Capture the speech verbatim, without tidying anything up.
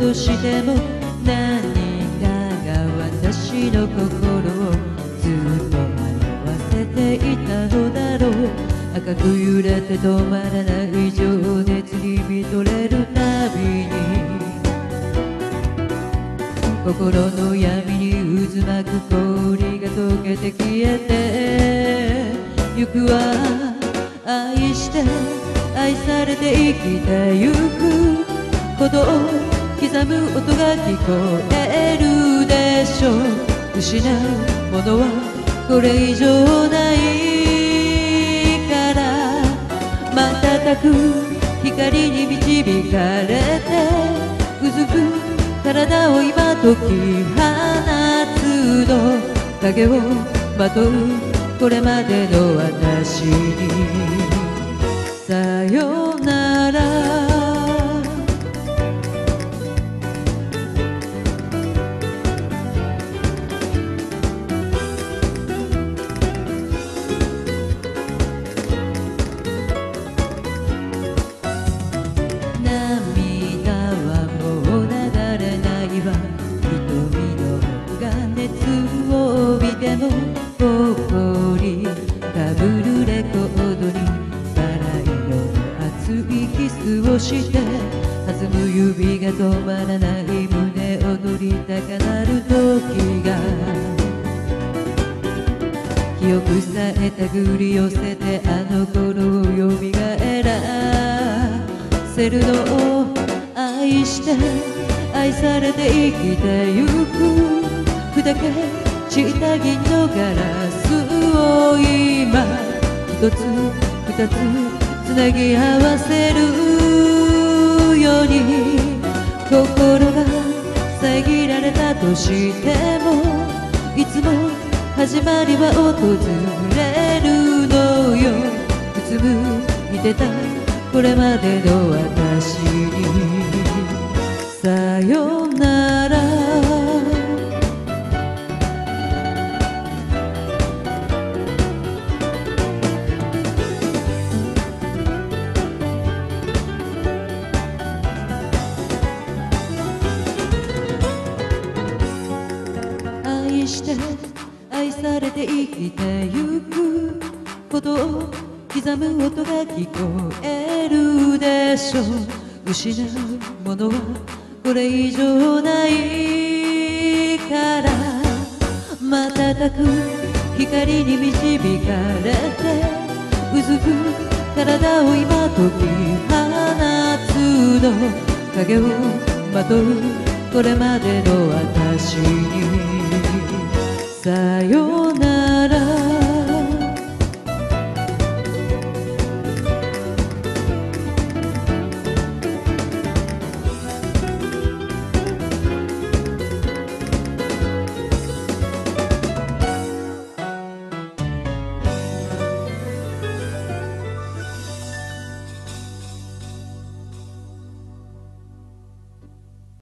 としても何かが私の心をずっと迷わせていたのだろう。赤く揺れて止まらない情熱に見とれるたびに心の闇に渦巻く氷が溶けて消えてゆくわ。愛して愛されて生きてゆくことを刻む音が聞こえるでしょう。失うものはこれ以上ないから瞬く光に導かれてうずく体を今解き放つの影をまとうこれまでの私にさよなら。涙はもう流れないわ。瞳の奥が熱を帯びても誇りかぶるレコードにバラ色の熱いキスをして弾む指が止まらない胸躍り高鳴る時が記憶さえ手繰り寄せてあの頃をよみがえらせるのを愛して愛されて生きてゆく砕け散った銀のガラスを今一つ二つつなぎ合わせるように心が遮られたとしてもいつも始まりは訪れるのよ。うつむいてたこれまでの私にさよなら。愛して愛されて生きてゆくことを刻む音が聞こえるでしょう。失うものはこれ以上ないから瞬く光に導かれてうずく体を今解き放つの影をまとうこれまでの私にさよ